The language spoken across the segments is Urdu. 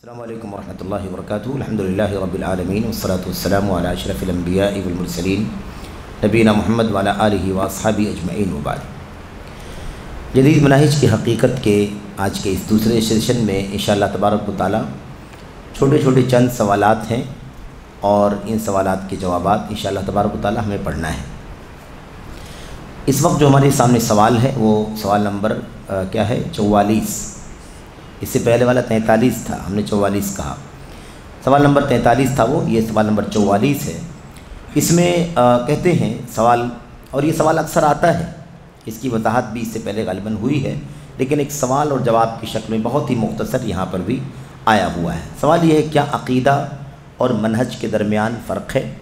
السلام علیکم ورحمۃ اللہ وبرکاتہ۔ الحمدللہ رب العالمین والصلاة والسلام علی اشرف الانبیاء والمرسلین نبینا محمد وعلی آلہ واصحابہ اجمعین وبعد۔ جدید مناہج کی حقیقت کے آج کے اس دوسرے سیشن میں انشاءاللہ تبارک و تعالی چھوٹے چھوٹے چند سوالات ہیں اور ان سوالات کے جوابات انشاءاللہ تبارک و تعالی ہمیں پڑھنا ہے۔ اس وقت جو ہمارے سامنے سوال ہے وہ سوال نمبر کیا ہے 44۔ اس سے پہلے والا 43 تھا، ہم نے 44 کہا۔ سوال نمبر 43 تھا وہ، یہ سوال نمبر 44 ہے۔ اس میں کہتے ہیں سوال، اور یہ سوال اکثر آتا ہے، اس کی وضاحت بھی اس سے پہلے غالباً ہوئی ہے، لیکن ایک سوال اور جواب کی شکل میں بہت ہی مختصر یہاں پر بھی آیا ہوا ہے۔ سوال یہ ہے، کیا عقیدہ اور منہج کے درمیان فرق ہے؟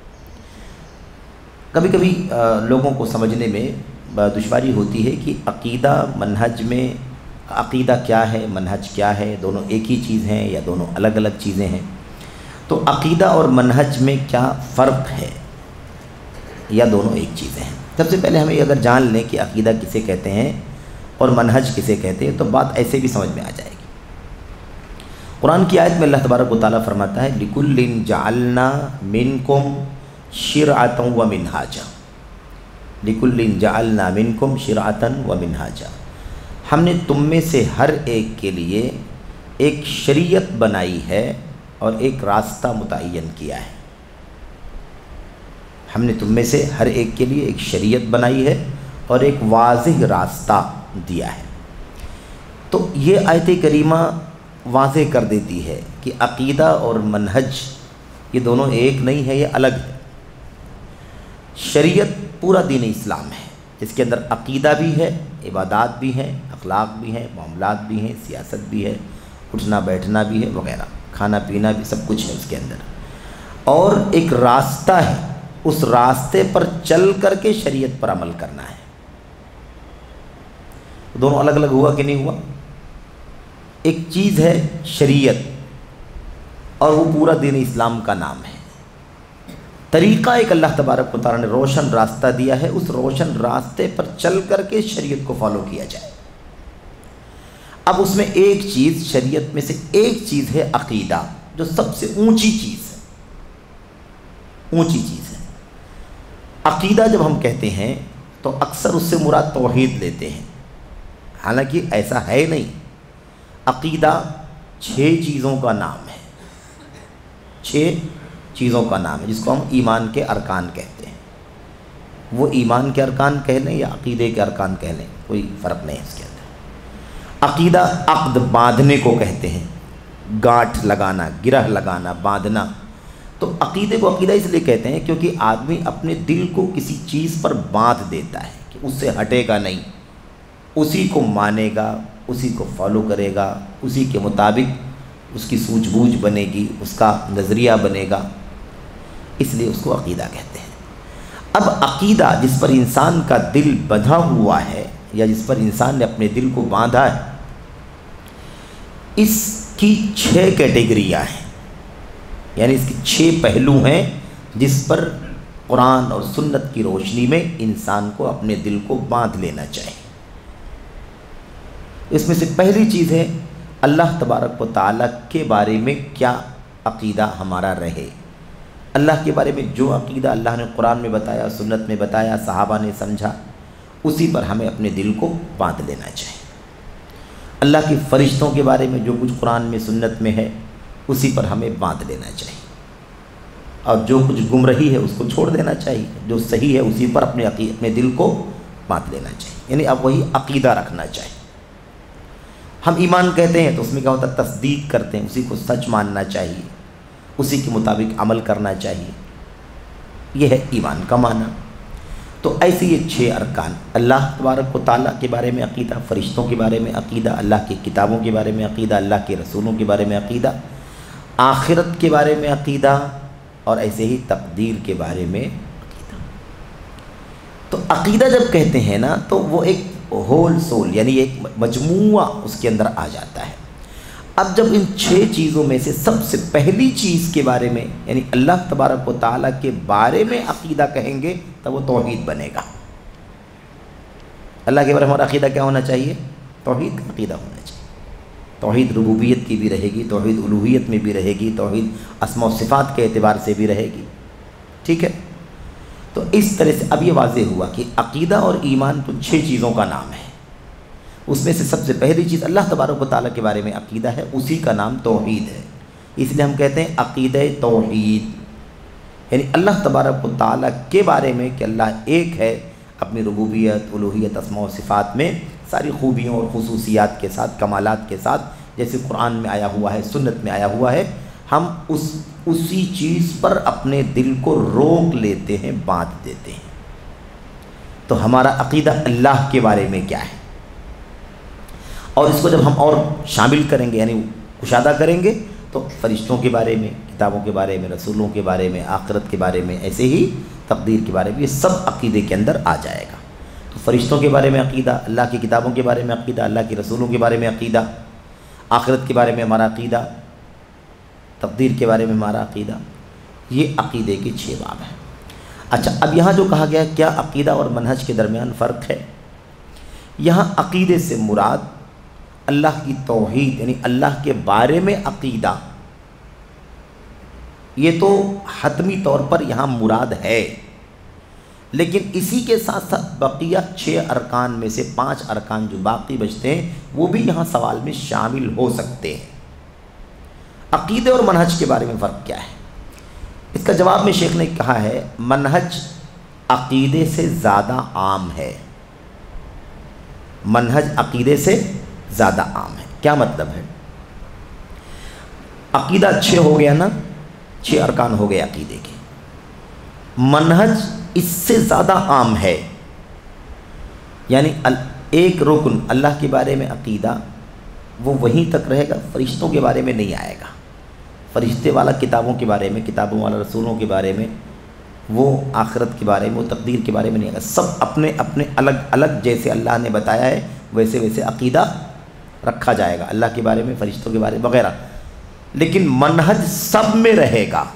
کبھی کبھی لوگوں کو سمجھنے میں دشواری ہوتی ہے کہ عقیدہ منہج میں، عقیدہ کیا ہے، منہج کیا ہے، دونوں ایک ہی چیز ہیں یا دونوں الگ الگ چیزیں ہیں؟ تو عقیدہ اور منہج میں کیا فرق ہے یا دونوں ایک چیزیں ہیں؟ سب سے پہلے ہمیں اگر جان لیں کہ عقیدہ کسے کہتے ہیں اور منہج کسے کہتے ہیں تو بات ایسے بھی سمجھ میں آ جائے گی۔ قرآن کی آیت میں اللہ تبارک و تعالیٰ فرماتا ہے لِكُلٍّ جَعَلْنَا مِنْكُمْ شِرْعَةً وَمِنْهَاجًا، لِكُلٍّ جَعَلْنَا مِنْكُمْ شِرْعَةً وَمِنْهَاجًا، ہم نے تم میں سے ہر ایک کے لیے ایک شریعت بنائی ہے اور ایک راستہ متعین کیا ہے۔ ہم نے تم میں سے ہر ایک کے لیے ایک شریعت بنائی ہے اور ایک واضح راستہ دیا ہے۔ تو یہ آیت کریمہ واضح کر دیتی ہے کہ عقیدہ اور منہج یہ دونوں ایک نہیں ہے، یہ الگ ہے۔ شریعت پورا دین اسلام ہے، اس کے اندر عقیدہ بھی ہے، عبادات بھی ہیں، اخلاق بھی ہیں، معاملات بھی ہیں، سیاست بھی ہے، اٹھنا بیٹھنا بھی ہے وغیرہ، کھانا پینا بھی، سب کچھ ہے اس کے اندر۔ اور ایک راستہ ہے، اس راستے پر چل کر کے شریعت پر عمل کرنا ہے۔ دونوں الگ الگ ہوا کہ نہیں ہوا؟ ایک چیز ہے شریعت اور وہ پورا دین اسلام کا نام ہے۔ طریقہ ایک اللہ تبارک و تعالیٰ نے روشن راستہ دیا ہے، اس روشن راستے پر چل کر کے شریعت کو فالو کیا جائے۔ اب اس میں ایک چیز، شریعت میں سے ایک چیز ہے عقیدہ، جو سب سے اونچی چیز ہے، اونچی چیز ہے۔ عقیدہ جب ہم کہتے ہیں تو اکثر اس سے مراد توحید لیتے ہیں، حالانکہ ایسا ہے نہیں۔ عقیدہ 6 چیزوں کا نام ہے، 6 چیزوں کا نام ہے، جس کو ہم ایمان کے ارکان کہتے ہیں۔ وہ ایمان کے ارکان کہہ لیں یا عقیدے کے ارکان کہہ لیں، کوئی فرق نہیں ہے اس کے اندر۔ عقیدہ عقد باندھنے کو کہتے ہیں، گاٹھ لگانا، گرہ لگانا، باندھنا۔ تو عقیدے کو عقیدہ اس لیے کہتے ہیں کیونکہ آدمی اپنے دل کو کسی چیز پر باندھ دیتا ہے کہ اس سے ہٹے گا نہیں، اسی کو مانے گا، اسی کو فالو کرے گا، اسی کے مطابق اس کی سوجھ بوجھ بنے گی، اس کا نظریہ بنے گا، اس لیے اس کو عقیدہ کہتے ہیں۔ اب عقیدہ جس پر انسان کا دل بندھا ہوا ہے یا جس پر انسان نے اپنے دل کو باندھا ہے، اس کی 6 کیٹیگریاں ہیں، یعنی اس کے 6 پہلو ہیں جس پر قرآن اور سنت کی روشنی میں انسان کو اپنے دل کو باندھ لینا چاہیے۔ اس میں سے پہلی چیز ہے اللہ تبارک و تعالیٰ کے بارے میں کیا عقیدہ ہمارا رہے۔ اللہ کے بارے میں جو عقیدہ اللہ نے قرآن میں بتایا، سنت میں بتایا، صحابہ نے سمجھا، اسی پر ہمیں اپنے دل کو باندھ لینا چاہیے۔ اللہ کے فرشتوں کے بارے میں جو کچھ قرآن میں سنت میں ہے، اسی پر ہمیں باندھ لینا چاہیے، اور جو کچھ گمراہی ہے اس کو چھوڑ دینا چاہیے، جو صحیح ہے اسی پر اپنے دل کو باندھ لینا چاہیے، یعنی اب وہی عقیدہ رکھنا چاہیے۔ ہم ایمان کہتے ہیں تو اس میں کیا ہوتا ہے؟ تصدیق کرتے ہیں، اسی کو سچ ماننا چاہیے، اسی کے مطابق عمل کرنا چاہیے، یہ ہے ایمان کا معنی۔ تو ایسے یہ 6 ارکان، اللہ تبارک و تعالیٰ کے بارے میں عقیدہ، فرشتوں کے بارے میں عقیدہ، اللہ کی کتابوں کے بارے میں عقیدہ، اللہ کے رسولوں کے بارے میں عقیدہ، آخرت کے بارے میں عقیدہ، اور ایسے ہی تقدیر کے بارے میں عقیدہ۔ تو عقیدہ جب کہتے ہیں نا تو وہ ایک ہول سول، یعنی ایک مجموعہ اس کے اندر آ جاتا ہے۔ اب جب ان 6 چیزوں میں سے سب سے پہلی چیز کے بارے میں، یعنی اللہ تبارک و تعالیٰ کے بارے میں عقیدہ کہیں گے تو وہ توحید بنے گا۔ اللہ کے بارے میں ہمارا عقیدہ کیا ہونا چاہیے؟ توحید کا عقیدہ ہونا چاہیے۔ توحید ربوبیت کی بھی رہے گی، توحید الوہیت میں بھی رہے گی، توحید اسماء و صفات کے اعتبار سے بھی رہے گی، ٹھیک ہے۔ تو اس طرح سے اب یہ واضح ہوا کہ عقیدہ اور ایمان تو 6 چیزوں کا نام ہے، اس میں سے سب سے پہلی چیز اللہ تبارک و تعالیٰ کے بارے میں عقیدہ ہے، اسی کا نام توحید ہے۔ اس لیے ہم کہتے ہیں عقیدہ توحید، یعنی اللہ تبارک و تعالیٰ کے بارے میں کہ اللہ ایک ہے، اپنی ربوبیت، الوہیت، اسماء و صفات میں ساری خوبیوں اور خصوصیات کے ساتھ، کمالات کے ساتھ، جیسے قرآن میں آیا ہوا ہے، سنت میں آیا ہوا ہے، ہم اسی چیز پر اپنے دل کو روک لیتے ہیں، باندھ دیتے ہیں۔ تو ہمارا عقیدہ اللہ کے بارے میں کیا ہے، اور اس کو جب ہم اور شامل کریں گے، یعنی کشادہ کریں گے، تو فرشتوں کے بارے میں، کتابوں کے بارے میں، رسولوں کے بارے میں، آخرت کے بارے میں، ایسے ہی تقدیر کے بارے میں، یہ سب عقیدے کے اندر آ جائے گا۔ تو فرشتوں کے بارے میں عقیدہ، اللہ کی کتابوں کے بارے میں عقیدہ، اللہ کے رسولوں کے بارے میں عقیدہ، آخرت کے بارے میں ہمارا عقیدہ، تقدیر کے بارے میں ہمارا عقیدہ، یہ عقیدے کے 6 باب ہیں۔ اچھا، اب یہاں جو کہا گیا کیا عقیدہ اور منہج کے درمیان فرق ہے؟ یہاں عقیدے سے مراد اللہ کی توحید، یعنی اللہ کے بارے میں عقیدہ، یہ تو حتمی طور پر یہاں مراد ہے، لیکن اسی کے ساتھ ساتھ بقیہ 6 ارکان میں سے 5 ارکان جو باقی بچتے ہیں وہ بھی یہاں سوال میں شامل ہو سکتے ہیں۔ عقیدے اور منہج کے بارے میں فرق کیا ہے؟ اس کا جواب میں شیخ نے کہا ہے منہج عقیدے سے زیادہ عام ہے، منہج عقیدے سے زیادہ عام ہے۔ کیا مطلب ہے؟ عقیدہ 6 ہو گیا نا، 6 ارکان ہو گئے عقیدے کے، منہج اس سے زیادہ عام ہے، یعنی ایک رکن اللہ کے بارے میں عقیدہ وہ وہیں تک رہے گا، فرشتوں کے بارے میں نہیں آئے گا، فرشتے والا کتابوں کے بارے میں، کتابوں والا رسولوں کے بارے میں، وہ آخرت کے بارے میں، وہ تقدیر کے بارے میں نہیں آئے گا، سب اپنے اپنے الگ الگ جیسے اللہ نے بتایا ہے ویسے ویسے عقیدہ رکھا جائے گا، اللہ کے بارے میں، فرشتوں کے بارے میں وغیرہ، لیکن منہج سب میں رہے گا،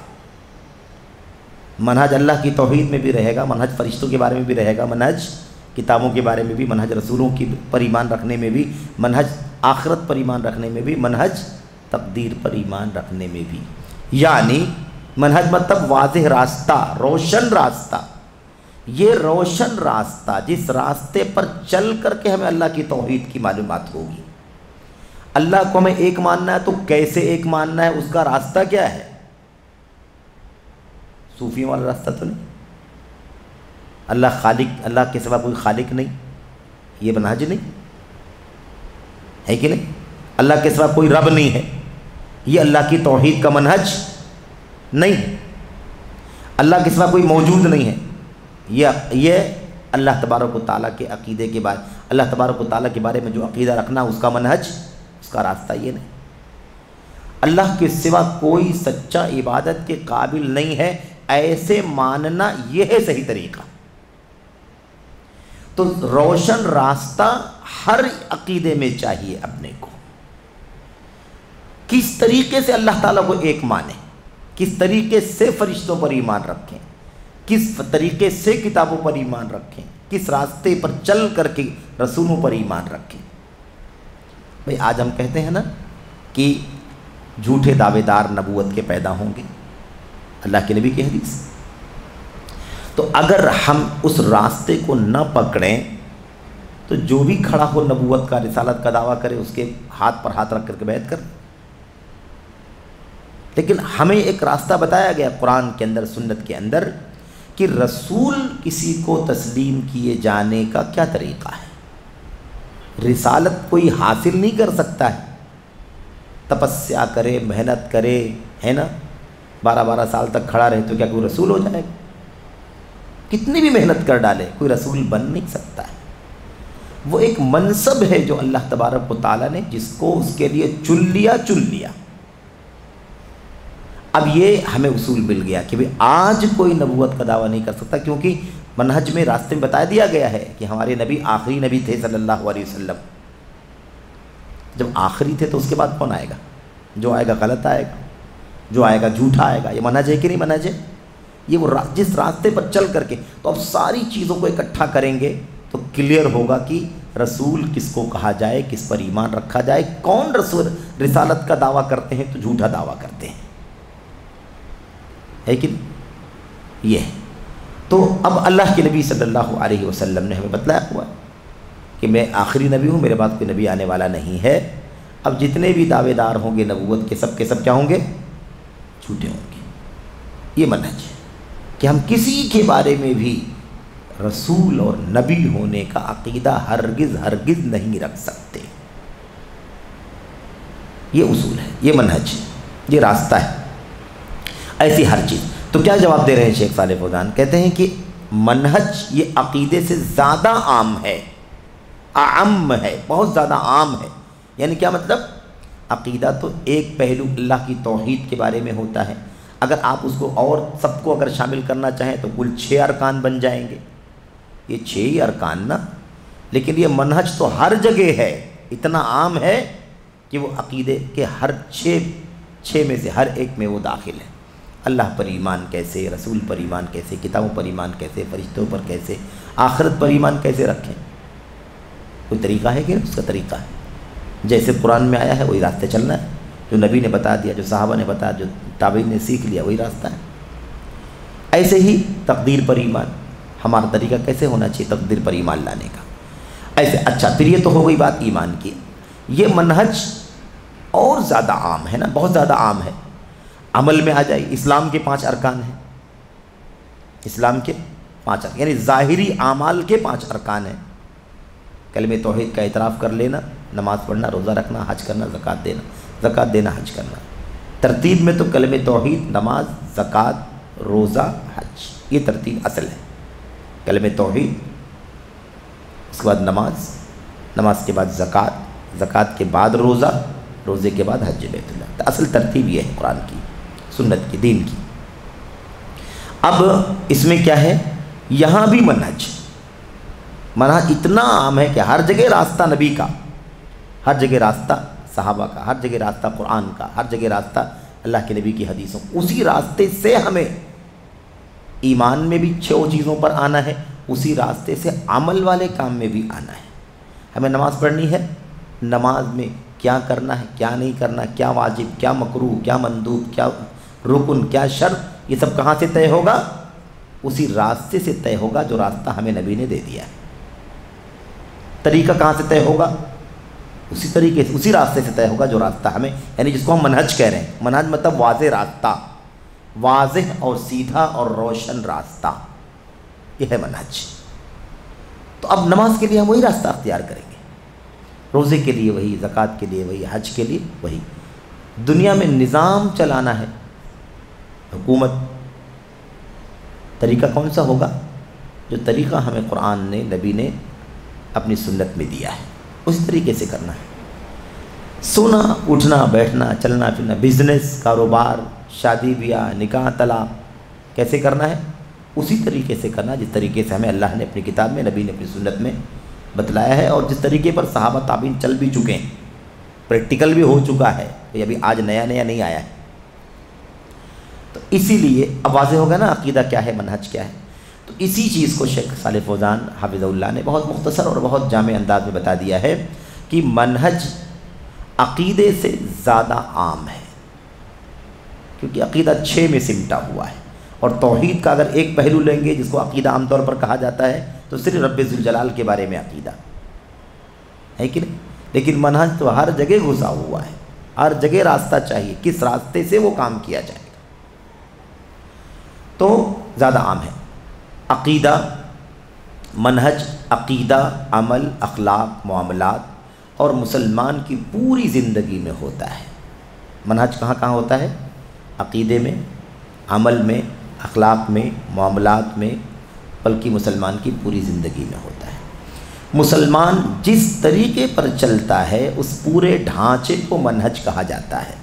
منہج اللہ کی توحید میں بھی رہے گا، منہج فرشتوں کے بارے میں بھی رہے گا، منہج کتابوں کے بارے میں بھی، منہج رسولوں کی پر ایمان رکھنے میں بھی، منہج آخرت پر ایمان رکھنے میں بھی، منہج تقدیر پر ایمان رکھنے میں بھی، یعنی منہج مطلب واضح راستہ، روشن راستہ، یہ روشن راستہ جس راستے پر چل کر کے ہمیں اللہ کی توحید کی معلومات ہوگی۔ اللہ کو ہمیں ایک ماننا ہے تو کیسے ایک ماننا ہے، اس کا راستہ کیا ہے؟ صوفیوں والا راستہ تو نہیں، اللہ خالق، اللہ کے سوا کوئی خالق نہیں، یہ منہج نہیں ہے کہ نہیں؟ اللہ کے سوا کوئی رب نہیں ہے، یہ اللہ کی توحید کا منہج نہیں ہے، اللہ کے سوا کوئی موجود نہیں ہے، یہ اللہ تبارک و تعالیٰ کے عقیدے کے بارے، اللہ تبارک و تعالیٰ کے بارے میں جو عقیدہ رکھنا اس کا منہج، اس کا راستہ یہ نہیں۔ اللہ کے سوا کوئی سچا عبادت کے قابل نہیں ہے، ایسے ماننا یہ ہے صحیح طریقہ۔ تو روشن راستہ ہر عقیدے میں چاہیے اپنے کو، کس طریقے سے اللہ تعالیٰ کو ایک مانیں، کس طریقے سے فرشتوں پر ایمان رکھیں، کس طریقے سے کتابوں پر ایمان رکھیں، کس راستے پر چل کر کے رسولوں پر ایمان رکھیں۔ بھئی آج ہم کہتے ہیں نا کہ جھوٹے دعوے دار نبوت کے پیدا ہوں گے، اللہ کے نبی کی حدیث، تو اگر ہم اس راستے کو نہ پکڑیں تو جو بھی کھڑا ہو نبوت کا، رسالت کا دعویٰ کرے، اس کے ہاتھ پر ہاتھ رکھ کر کے بیعت کر۔ لیکن ہمیں ایک راستہ بتایا گیا قرآن کے اندر، سنت کے اندر، کہ رسول کسی کو تسلیم کیے جانے کا کیا طریقہ ہے۔ رسالت کوئی حاصل نہیں کر سکتا ہے، تپسیا کرے، محنت کرے، ہے نا، 12 سال تک کھڑا رہے تو کیا کوئی رسول ہو جائے گا؟ کتنی بھی محنت کر ڈالے کوئی رسول بن نہیں سکتا ہے۔ وہ ایک منصب ہے جو اللہ تبارک و تعالیٰ نے جس کو اس کے لیے چن لیا۔ اب یہ ہمیں اصول مل گیا کہ آج کوئی نبوت کا دعویٰ نہیں کر سکتا، کیونکہ منہج میں راستے میں بتا دیا گیا ہے کہ ہمارے نبی آخری نبی تھے صلی اللہ علیہ وسلم۔ جب آخری تھے تو اس کے بعد کون آئے گا؟ جو آئے گا غلط آئے گا، جو آئے گا جھوٹا آئے گا۔ یہ منہج ہے کہ نہیں منہج ہے؟ یہ وہ جس راستے پر چل کر کے، تو اب ساری چیزوں کو اکٹھا کریں گے تو کلیئر ہوگا کہ رسول کس کو کہا جائے، کس پر ایمان رکھا جائے، کون رسول رسالت کا دعویٰ کرتے ہیں تو جھوٹا دعویٰ کرتے ہیں، ہے کہ یہ ہے۔ تو اب اللہ کے نبی صلی اللہ علیہ وسلم نے ہمیں بتلایا ہوا ہے کہ میں آخری نبی ہوں، میرے بعد کوئی نبی آنے والا نہیں ہے۔ اب جتنے بھی دعوے دار ہوں گے نبوت کے سب کیا ہوں گے؟ جھوٹے ہوں گے۔ یہ منہج ہے کہ ہم کسی کے بارے میں بھی رسول اور نبی ہونے کا عقیدہ ہرگز نہیں رکھ سکتے۔ یہ اصول ہے، یہ منہج ہے، یہ راستہ ہے۔ ایسی ہر چیز۔ تو کیا جواب دے رہے ہیں شیخ صالح فوزان؟ کہتے ہیں کہ منہج یہ عقیدے سے زیادہ عام ہے، اعم ہے، بہت زیادہ عام ہے۔ یعنی کیا مطلب؟ عقیدہ تو ایک پہلو اللہ کی توحید کے بارے میں ہوتا ہے، اگر آپ اس کو اور سب کو اگر شامل کرنا چاہیں تو کل 6 ارکان بن جائیں گے، یہ 6 ہی ارکان نا۔ لیکن یہ منہج تو ہر جگہ ہے، اتنا عام ہے کہ وہ عقیدے کے ہر 6 میں سے ہر ایک میں وہ داخل ہے۔ اللہ پر ایمان کیسے، رسول پر ایمان کیسے، کتابوں پر ایمان کیسے، فرشتوں پر کیسے، آخرت پر ایمان کیسے رکھیں، کوئی طریقہ ہے کہ اس کا طریقہ ہے؟ جیسے قرآن میں آیا ہے وہی راستے چلنا ہے، جو نبی نے بتا دیا، جو صحابہ نے بتا، جو تابعین نے سیکھ لیا، وہی راستہ ہے۔ ایسے ہی تقدیر پر ایمان، ہمارا طریقہ کیسے ہونا چاہیے تقدیر پر ایمان لانے کا، ایسے۔ اچھا، پھر یہ تو ہو گئی بات ایمان کی۔ یہ منہج اور زیادہ عام ہے نا، بہت زیادہ عام ہے۔ عمل میں آ جائے، اسلام کے 5 ارکان ہیں، اسلام کے 5 ارکان، یعنی ظاہری اعمال کے 5 ارکان ہیں۔ کلمہ توحید کا اعتراف کر لینا، نماز پڑھنا، روزہ رکھنا، حج کرنا، زکوٰۃ دینا، حج کرنا۔ ترتیب میں تو کلمہ توحید، نماز، زکوٰۃ، روزہ، حج، یہ ترتیب اصل ہے۔ کلمہ توحید، اس کے بعد نماز، نماز کے بعد زکوٰۃ، زکوٰۃ کے بعد روزہ، روزے کے بعد حج بیت اللہ۔ اصل ترتیب یہ ہے قرآن کی، سنت کی، دین کی۔ اب اس میں کیا ہے؟ یہاں بھی منہج اتنا عام ہے کہ ہر جگہ راستہ نبی کا، ہر جگہ راستہ صحابہ کا، ہر جگہ راستہ قرآن کا، ہر جگہ راستہ اللہ کے نبی کی حدیثوں۔ اسی راستے سے ہمیں ایمان میں بھی 6 چیزوں پر آنا ہے، اسی راستے سے عمل والے کام میں بھی آنا ہے۔ ہمیں نماز پڑھنی ہے، نماز میں کیا کرنا ہے، کیا نہیں کرنا، کیا واجب، کیا مکروہ، کیا مندوب، کیا رکن، کیا شرط، یہ سب کہاں سے طے ہوگا؟ اسی راستے سے طے ہوگا جو راستہ ہمیں نبی نے دے دیا ہے۔ طریقہ کہاں سے طے ہوگا؟ اسی طریقے سے، اسی راستے سے طے ہوگا جو راستہ ہمیں، یعنی جس کو ہم منہج کہہ رہے ہیں۔ منہج مطلب واضح راستہ، واضح اور سیدھا اور روشن راستہ، یہ ہے منہج۔ تو اب نماز کے لیے ہم وہی راستہ اختیار کریں گے، روزے کے لیے وہی، زکوٰۃ کے لیے وہی، حج کے لیے وہی۔ دنیا میں نظام چلانا ہے، حکومت، طریقہ کون سا ہوگا؟ جو طریقہ ہمیں قرآن نے، نبی نے اپنی سنت میں دیا ہے، اسی طریقے سے کرنا ہے۔ سونا، اٹھنا، بیٹھنا، چلنا پھرنا، بزنس، کاروبار، شادی بیاہ، نکاح، طلاق، کیسے کرنا ہے؟ اسی طریقے سے کرنا جس طریقے سے ہمیں اللہ نے اپنی کتاب میں، نبی نے اپنی سنت میں بتلایا ہے، اور جس طریقے پر صحابہ تابعین چل بھی چکے ہیں، پریکٹیکل بھی ہو چکا ہے، یہ ابھی آج نیا نہیں آیا ہے۔ تو اسی لیے اب واضح ہوگا نا عقیدہ کیا ہے، منہج کیا ہے۔ تو اسی چیز کو شیخ صالح فوزان حافظ اللہ نے بہت مختصر اور بہت جامع انداز میں بتا دیا ہے کہ منہج عقیدے سے زیادہ عام ہے، کیونکہ عقیدہ 6 میں سمٹا ہوا ہے۔ اور توحید کا اگر ایک پہلو لیں گے جس کو عقیدہ عام طور پر کہا جاتا ہے تو صرف رب ذوالجلال کے بارے میں عقیدہ ہے کہ نہیں، لیکن منہج تو ہر جگہ گھسا ہوا ہے، ہر جگہ راستہ چاہیے، کس راستے سے وہ کام کیا جائے گا، تو زیادہ عام ہے۔ عقیدہ، منہج، عقیدہ، عمل، اخلاق، معاملات اور مسلمان کی پوری زندگی میں ہوتا ہے۔ منہج کہاں کہاں ہوتا ہے؟ عقیدے میں، عمل میں، اخلاق میں، معاملات میں، بلکہ مسلمان کی پوری زندگی میں ہوتا ہے۔ مسلمان جس طریقے پر چلتا ہے اس پورے ڈھانچے کو منہج کہا جاتا ہے۔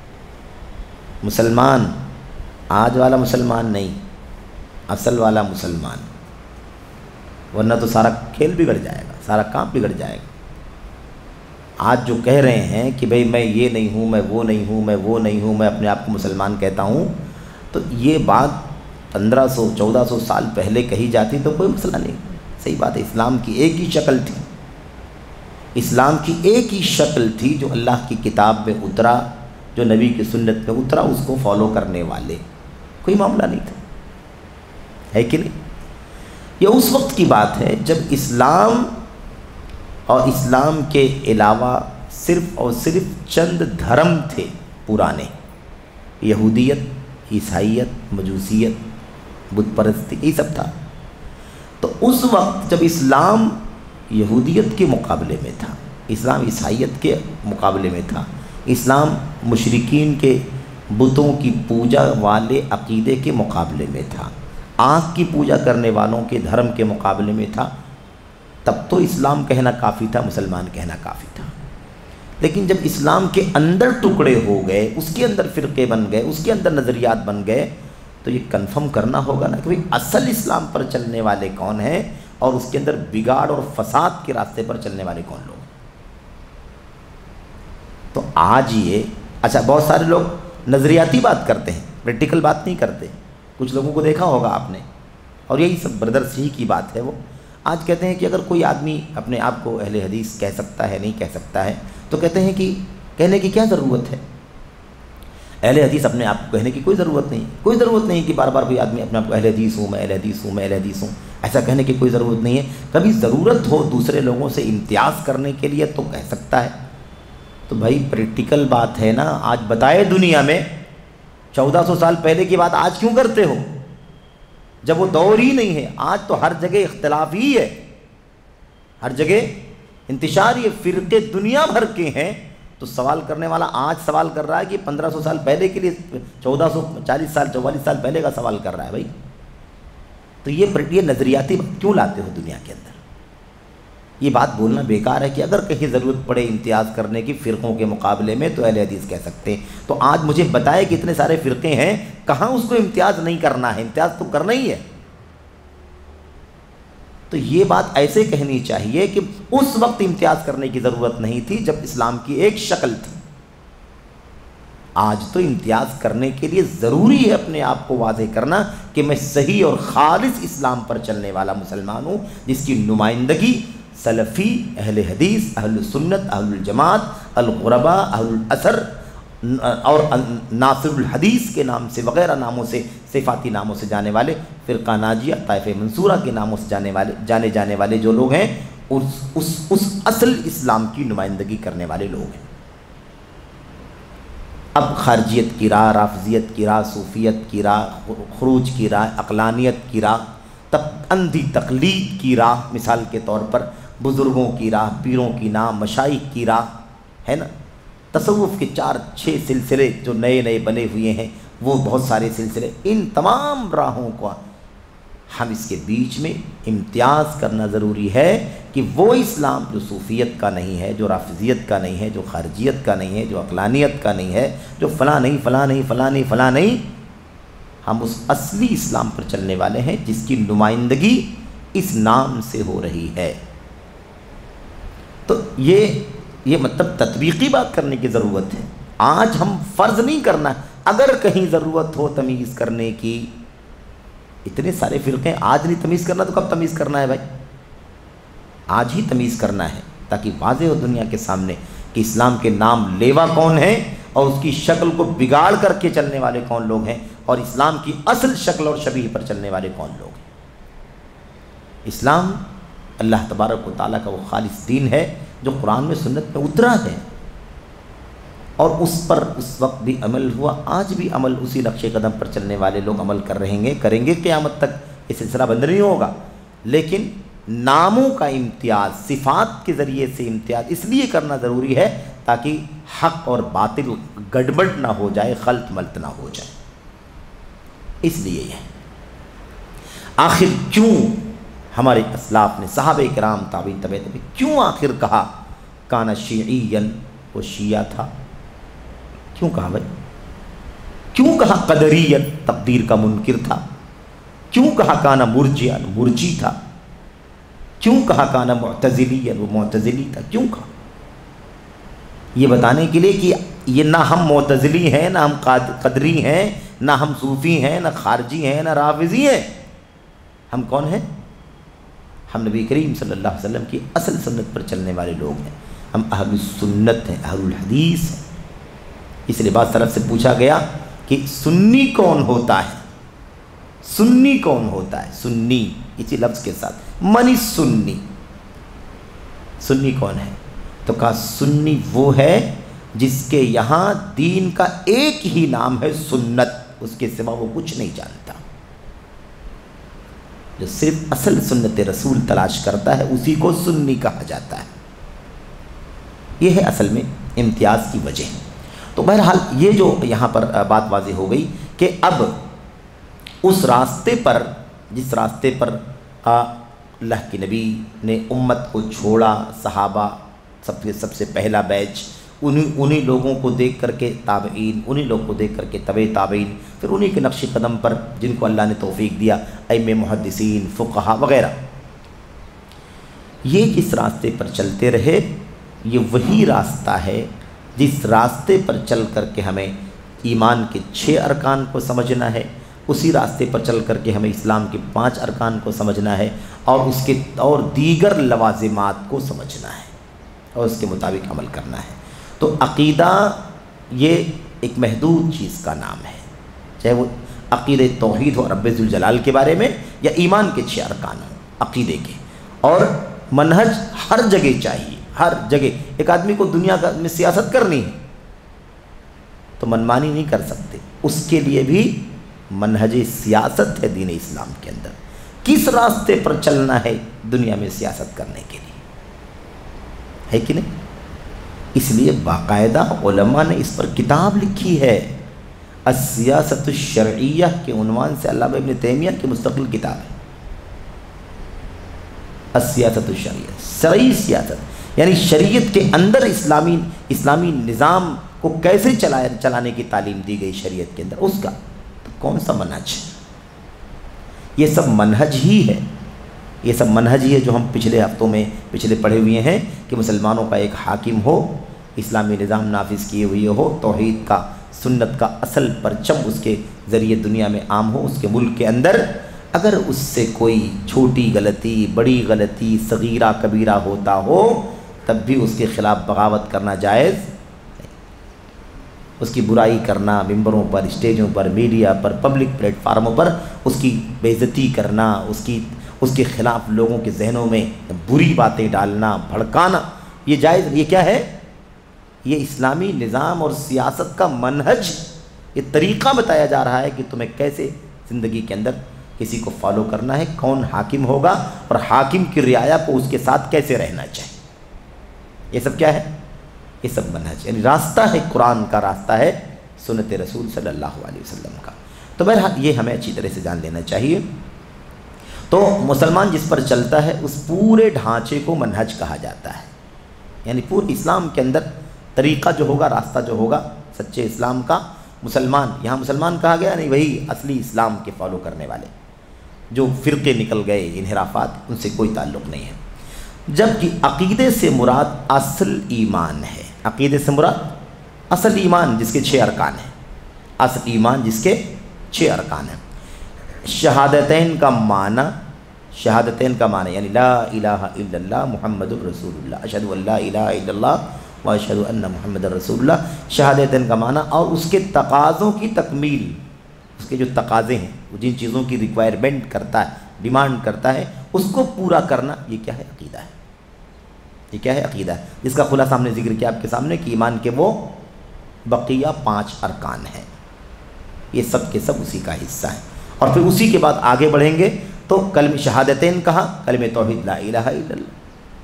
مسلمان آج والا مسلمان نہیں، اصل والا مسلمان، ورنہ تو سارا کھیل بگڑ جائے گا، سارا کام بگڑ جائے گا۔ آج جو کہہ رہے ہیں کہ بھئی میں یہ نہیں ہوں، میں وہ نہیں ہوں، میں وہ نہیں ہوں، میں اپنے آپ کو مسلمان کہتا ہوں، تو یہ بات 1500-1400 سال پہلے کہی جاتی تو کوئی مسئلہ نہیں، صحیح بات ہے، اسلام کی ایک ہی شکل تھی، اسلام کی ایک ہی شکل تھی جو اللہ کی کتاب میں اترا، جو نبی کی سنت میں اترا، اس کو فالو کرنے والے، کوئی معاملہ نہیں تھا، ہے کہ نہیں؟ یہ اس وقت کی بات ہے جب اسلام اور اسلام کے علاوہ صرف اور صرف چند دھرم تھے پرانے، یہودیت، عیسائیت، مجوسیت، بت پرستی، یہ سب تھا۔ تو اس وقت جب اسلام یہودیت کے مقابلے میں تھا، اسلام عیسائیت کے مقابلے میں تھا، اسلام مشرکین کے بتوں کی پوجا والے عقیدے کے مقابلے میں تھا، آنکھ کی پوجا کرنے والوں کے دھرم کے مقابلے میں تھا، تب تو اسلام کہنا کافی تھا، مسلمان کہنا کافی تھا۔ لیکن جب اسلام کے اندر ٹکڑے ہو گئے، اس کے اندر فرقے بن گئے، اس کے اندر نظریات بن گئے، تو یہ کنفرم کرنا ہوگا نا کہ بھئی اصل اسلام پر چلنے والے کون ہیں اور اس کے اندر بگاڑ اور فساد کے راستے پر چلنے والے کون لوگ۔ تو آج یہ اچھا، بہت سارے لوگ نظریاتی بات کرتے ہیں، پریکٹیکل بات نہیں کرتے۔ کچھ لوگوں کو دیکھا ہوگا آپ نے، اور یہی سب بردرس ہی کی بات ہے۔ وہ آج کہتے ہیں کہ اگر کوئی آدمی اپنے آپ کو اہل حدیث کہہ سکتا ہے، نہیں کہہ سکتا ہے، تو کہتے ہیں کہ کہنے کی کیا ضرورت ہے؟ اہل حدیث اپنے آپ کو کہنے کی کوئی ضرورت نہیں، کوئی ضرورت نہیں کہ بار بار کوئی آدمی اپنے آپ کو اہل حدیث ہوں، میں اہل حدیث ہوں، میں اہل حدیث ہوں، ایسا کہنے کی کوئی ضرورت نہیں ہے۔ کبھی ضرورت ہو دوسرے لوگوں سے امتیاز کرنے کے لیے تو کہہ سکتا ہے۔ تو بھائی پریکٹیکل بات ہے نا، آج بتائے دنیا میں 1400 سال پہلے کی بات آج کیوں کرتے ہو جب وہ دور ہی نہیں ہے؟ آج تو ہر جگہ اختلاف ہی ہے، ہر جگہ انتشار، یہ فرقے دنیا بھر کے ہیں۔ تو سوال کرنے والا آج سوال کر رہا ہے کہ 1500 سال پہلے کے لیے 1440 سال 44 سال پہلے کا سوال کر رہا ہے بھائی۔ تو یہ نظریاتی کیوں لاتے ہو دنیا کے اندر؟ یہ بات بولنا بیکار ہے کہ اگر کہیں ضرورت پڑے امتیاز کرنے کی فرقوں کے مقابلے میں تو اہل حدیث کہہ سکتے ہیں۔ تو آج مجھے بتائے کہ اتنے سارے فرقے ہیں، کہاں اس کو امتیاز نہیں کرنا ہے؟ امتیاز تو کرنا ہی ہے۔ تو یہ بات ایسے کہنی چاہیے کہ اس وقت امتیاز کرنے کی ضرورت نہیں تھی جب اسلام کی ایک شکل تھی۔ آج تو امتیاز کرنے کے لیے ضروری ہے اپنے آپ کو واضح کرنا کہ میں صحیح اور خالص اسلام پر چلنے والا مسلمان ہوں، جس کی نمائندگی سلفی، اہل حدیث، اہل سنت، اہل الجماعت، الغرباء، اہل الاثر اور ناصر الحدیث کے نام سے وغیرہ ناموں سے، صفاتی ناموں سے جانے والے، فرقہ ناجیہ، طائفہ منصورہ کے ناموں سے جانے جانے والے جو لوگ ہیں، اس اصل اسلام کی نمائندگی کرنے والے لوگ ہیں۔ اب خارجیت کی راہ، رافضیت کی راہ، صوفیت کی راہ، خروج کی راہ، عقلانیت کی راہ، اندھی تقلید کی راہ، مثال کے طور پر بزرگوں کی راہ، پیروں کی راہ، مشائخ کی راہ، ہے نا؟ تصوف کے 4-6 سلسلے جو نئے نئے بنے ہوئے ہیں، وہ بہت سارے سلسلے، ان تمام راہوں کو ہم اس کے بیچ میں امتیاز کرنا ضروری ہے کہ وہ اسلام جو صوفیت کا نہیں ہے، جو رافضیت کا نہیں ہے، جو خارجیت کا نہیں ہے، جو عقلانیت کا نہیں ہے، جو فلاں نہیں فلاں نہیں فلاں نہیں فلاں نہیں، ہم اس اصلی اسلام پر چلنے والے ہیں جس کی نمائندگی اس نام سے ہو رہی ہے۔ تو یہ مطلب تطبیقی بات کرنے کی ضرورت ہے۔ آج ہم فرض نہیں کرنا، اگر کہیں ضرورت ہو تمیز کرنے کی، اتنے سارے فرقے آج نہیں تمیز کرنا تو کب تمیز کرنا ہے بھائی؟ آج ہی تمیز کرنا ہے تاکہ واضح ہو دنیا کے سامنے کہ اسلام کے نام لیوا کون ہیں اور اس کی شکل کو بگاڑ کر کے چلنے والے کون لوگ ہیں، اور اسلام کی اصل شکل اور شبیہ پر چلنے والے کون لوگ ہیں۔ اسلام اللہ تبارک و تعالیٰ کا وہ خالص دین ہے جو قرآن میں سنت میں اترا ہے، اور اس پر اس وقت بھی عمل ہوا، آج بھی عمل اسی نقش قدم پر چلنے والے لوگ عمل کریں گے قیامت تک، یہ سلسلہ بند نہیں ہوگا۔ لیکن ناموں کا امتیاز، صفات کے ذریعے سے امتیاز اس لیے کرنا ضروری ہے تاکہ حق اور باطل گڑبڑ نہ ہو جائے، خلط ملط نہ ہو جائے، اس لیے یہ آخر کیوں ہمارے اسلاف نے، صحابہ کرام، تابعین، تبع تابعین، کیوں آخر کہا کانا شیعیًا، وہ شیعہ تھا؟ کیوں کہا بھائی؟ کیوں کہا قدریًا، تقدیر کا منکر تھا؟ کیوں کہا کانا مرجئا، مرجی تھا؟ کیوں کہا کانا معتزلیًا، وہ معتزلی تھا؟ کیوں کہا؟ یہ بتانے کے لیے کہ یہ نہ ہم معتزلی ہیں، نہ ہم قدری ہیں، نہ ہم صوفی ہیں، نہ خارجی ہیں، نہ رافضی ہیں۔ ہم کون ہیں؟ ہم نبی کریم صلی اللہ علیہ وسلم کی اصل سنت پر چلنے والے لوگ ہیں۔ ہم اہل السنت ہیں، اہل الحدیث ہیں۔ اس لیے بعض طرف سے پوچھا گیا کہ سنی کون ہوتا ہے، سنی کون ہوتا ہے، سنی اسی لفظ کے ساتھ، من سنی، سنی کون ہے؟ تو کہا سنی وہ ہے جس کے یہاں دین کا ایک ہی نام ہے سنت، اس کے سوا وہ کچھ نہیں جانتا، جو صرف اصل سنت رسول تلاش کرتا ہے اسی کو سنی کہا جاتا ہے۔ یہ ہے اصل میں امتیاز کی وجہ۔ تو بہرحال یہ جو یہاں پر بات واضح ہو گئی کہ اب اس راستے پر، جس راستے پر اللہ کے نبی نے امت کو چھوڑا، صحابہ سب سے پہلا بیچ، انہی لوگوں کو دیکھ کر کے تابعین، انہی لوگوں کو دیکھ کر کے تبع تابعین، پھر انہی کے نقش قدم پر جن کو اللہ نے توفیق دیا، ائمہ محدثین، فقہا وغیرہ، یہ جس راستے پر چلتے رہے، یہ وہی راستہ ہے جس راستے پر چل کر کے ہمیں ایمان کے 6 ارکان کو سمجھنا ہے، اسی راستے پر چل کر کے ہمیں اسلام کے 5 ارکان کو سمجھنا ہے، اور دیگر لوازمات کو سمجھنا ہے اور اس کے مطابق عمل کرنا ہے۔ تو عقیدہ یہ ایک محدود چیز کا نام ہے، چاہے وہ عقیدہ توحید ہو رب ذوالجلال کے بارے میں، یا ایمان کے 6 ارکان ہوں عقیدے کے، اور منہج ہر جگہ چاہیے، ہر جگہ۔ ایک آدمی کو دنیا میں سیاست کرنی ہے تو منمانی نہیں کر سکتے، اس کے لیے بھی منہج سیاست ہے دین اسلام کے اندر، کس راستے پر چلنا ہے دنیا میں سیاست کرنے کے لیے، ہے کہ نہیں؟ اس لیے باقاعدہ علماء نے اس پر کتاب لکھی ہے، السیاست الشرعیہ کے عنوان سے علامہ ابن تیمیہ کی مستقل کتاب ہے، السیاست الشرعیہ، شرعی سیاست، یعنی شریعت کے اندر اسلامی نظام کو کیسے چلانے کی تعلیم دی گئی شریعت کے اندر، اس کا تو کون سا منہج؟ یہ سب منہج ہی ہے، یہ سب منہج ہی ہے جو ہم پچھلے ہفتوں میں پڑھے ہوئے ہیں کہ مسلمانوں کا ایک حاکم ہو، اسلامی نظام نافذ کیے ہوئے ہو، توحید کا، سنت کا اصل پرچم اس کے ذریعے دنیا میں عام ہو، اس کے ملک کے اندر اگر اس سے کوئی چھوٹی غلطی، بڑی غلطی، صغیرہ کبیرہ ہوتا ہو تب بھی اس کے خلاف بغاوت کرنا جائز نہیں، اس کی برائی کرنا، ممبروں پر، اسٹیجوں پر، میڈیا پر، پبلک پلیٹ فارموں پر اس کی بے عزتی کرنا، اس کے خلاف لوگوں کے ذہنوں میں بری باتیں ڈالنا، بھڑکانا، یہ جائز؟ یہ کیا ہے؟ یہ اسلامی نظام اور سیاست کا منہج، یہ طریقہ بتایا جا رہا ہے کہ تمہیں کیسے زندگی کے اندر کسی کو فالو کرنا ہے، کون حاکم ہوگا، اور حاکم کی رعایا کو اس کے ساتھ کیسے رہنا چاہیے۔ یہ سب کیا ہے؟ یہ سب منہج، یعنی راستہ ہے، قرآن کا راستہ ہے، سنت رسول صلی اللہ علیہ وسلم کا۔ تو بہرحال یہ ہمیں اچھی طرح سے جان لینا چاہیے۔ تو مسلمان جس پر چلتا ہے اس پورے ڈھانچے کو منہج کہا جاتا ہے، یعنی پورے اسلام کے اندر طریقہ جو ہوگا، راستہ جو ہوگا سچے اسلام کا، مسلمان، یہاں مسلمان کہا گیا نہیں، وہی اصلی اسلام کے فالو کرنے والے، جو فرقے نکل گئے، انحرافات، ان سے کوئی تعلق نہیں ہے۔ جبکہ عقیدے سے مراد اصل ایمان ہے، عقیدے سے مراد اصل ایمان جس کے 6 ارکان ہیں، اصل ایمان جس کے 6 ارکان ہیں۔ شہادتین کا معنی، شہادتین کا معنی یعنی لا الہ الا اللہ محمد الرسول اللہ، اشہد ان لا الہ الا اللہ و اشہد ان محمد الرسول اللہ، شہادتین کا معنی، اور اس کے تقاضوں کی تکمیل، اس کے جو تقاضے ہیں، وہ جن چیزوں کی ریکوائرمنٹ کرتا ہے، ڈیمانڈ کرتا ہے، اس کو پورا کرنا، یہ کیا ہے؟ عقیدہ ہے۔ یہ کیا ہے؟ عقیدہ ہے، جس کا خلاصہ ہم نے ذکر کیا آپ کے سامنے کہ ایمان کے وہ بقیہ 5 ارکان ہیں، یہ سب کے سب اسی کا حصہ ہیں۔ اور پھر اسی کے بعد آگے بڑھیں گے تو کلمہ شہادتین کہا، کلمہ توحید لا الہ الا اللہ،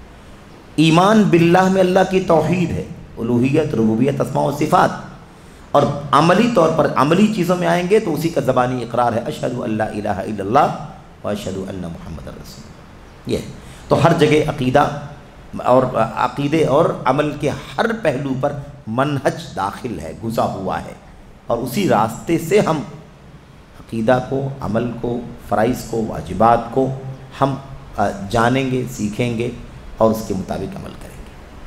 ایمان باللہ میں اللہ کی توحید ہے، الوہیت، ربوبیت، اسماء و صفات، اور عملی طور پر عملی چیزوں میں آئیں گے تو اسی کا زبانی اقرار ہے، اشہد ان لا الہ الا اللہ و اشہد ان محمد رسول اللہ۔ یہ تو ہر جگہ عقیدہ اور عقیدے اور عمل کے ہر پہلو پر منہج داخل ہے، گھسا ہوا ہے، اور اسی راستے سے ہم عقیدہ کو، عمل کو، فرائض کو، واجبات کو ہم جانیں گے، سیکھیں گے اور اس کے مطابق عمل کریں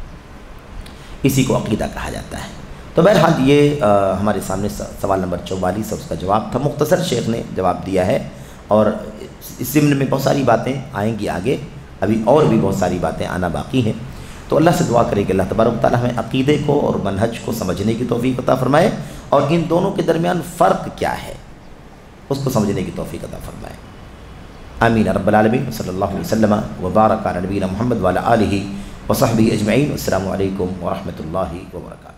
گے، اسی کو عقیدہ کہا جاتا ہے۔ تو بہرحال یہ ہمارے سامنے سوال نمبر 44 اس کا جواب تھا، مختصر شیخ نے جواب دیا ہے، اور اس ضمن میں بہت ساری باتیں آئیں گی آگے، ابھی اور بھی بہت ساری باتیں آنا باقی ہیں۔ تو اللہ سے دعا کریں کہ اللہ تبارک و تعالیٰ ہمیں عقیدے کو اور منہج کو سمجھنے کی توفیق عطا فرمائے، اور ان دونوں کے درمیان فرق کیا ہے اس کو سمجھنے کی توفیق عطا فرمائے۔ آمین رب العالمین۔ صلی اللہ علیہ وسلم وبارک علی نبینا محمد وعلی آلہ وصحبہ اجمعین۔ السلام علیکم ورحمۃ اللہ وبرکاتہ۔